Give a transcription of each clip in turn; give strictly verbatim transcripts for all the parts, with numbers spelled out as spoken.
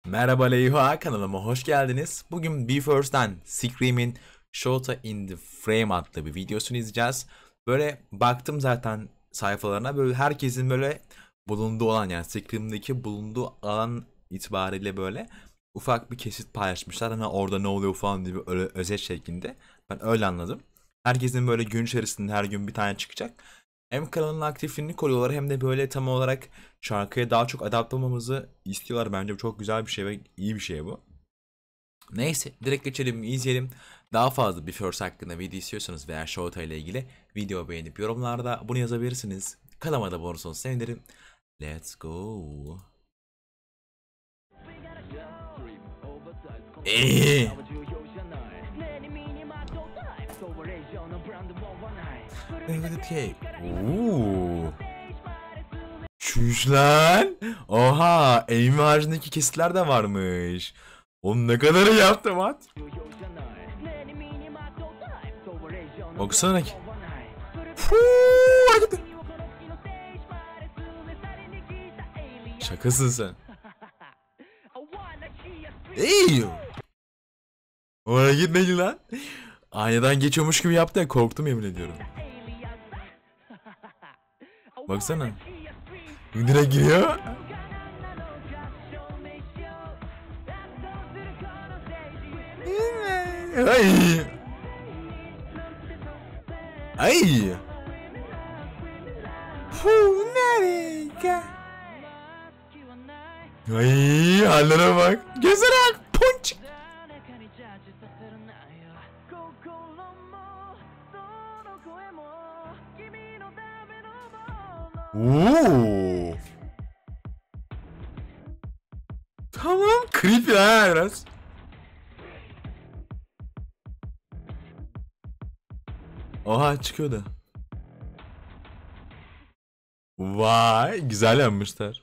Merhaba Leyha, kanalıma hoş geldiniz. Bugün BeFirst'ten Scream'in Shota in the Frame adlı bir videosunu izleyeceğiz. Böyle baktım zaten sayfalarına, böyle herkesin böyle bulunduğu alan, yani Scream'deki bulunduğu alan itibariyle böyle ufak bir kesit paylaşmışlar. Hani orada ne oluyor falan diye bir öyle özet şeklinde. Ben öyle anladım. Herkesin böyle gün içerisinde her gün bir tane çıkacak. Hem kanalın aktifliğini koruyorlar hem de böyle tam olarak şarkıya daha çok adapte olmamızı istiyorlar. Bence bu çok güzel bir şey ve iyi bir şey bu. Neyse, direkt geçelim, izleyelim. Daha fazla bir First hakkında video istiyorsanız veya Showta ile ilgili video beğenip yorumlarda bunu yazabilirsiniz. Kanalıma da abone olursanız sevinirim. Let's go. Eee. Okay. Oo. Çüş lan. Oha, elma ağacındaki kesitler de varmış. Oğlum ne kadar iyi yaptım at. Baksana ki. Şakasın sen. Ey. O hareket neydi lan? Aynadan geçiyormuş gibi yaptı ya, korktum yemin ediyorum. Baksana. Direkt giriyor. Ay. Ay. Fu nereye? Ay hallere bak. Gözlere bak. Ponçik. Oo. Tamam, creepy ha biraz. Oha, çıkıyordu. Vay, güzel yapmışlar.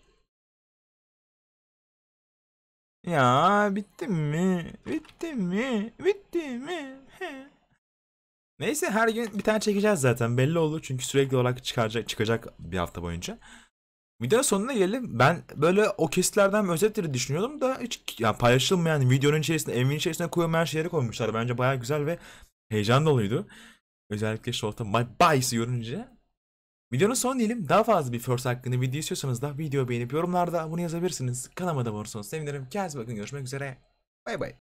Ya bitti mi? Bitti mi? Bitti mi? He. Neyse, her gün bir tane çekeceğiz zaten, belli oldu çünkü sürekli olarak çıkacak çıkacak bir hafta boyunca. Videonun sonuna gelelim. Ben böyle o kesitlerden özetleri düşünüyordum da hiç yani paylaşılmayan, videonun içerisinde, evin içerisine koyulmayan şeyleri koymuşlar. Bence bayağı güzel ve heyecan doluydu. Özellikle Short'a My Bice'ı görünce. Videonun son diyelim. Daha fazla bir First hakkında video istiyorsanız da video beğenip yorumlarda bunu yazabilirsiniz. Kanalıma da abone olursanız sevinirim. Kendinize bakın, görüşmek üzere. Bay bay.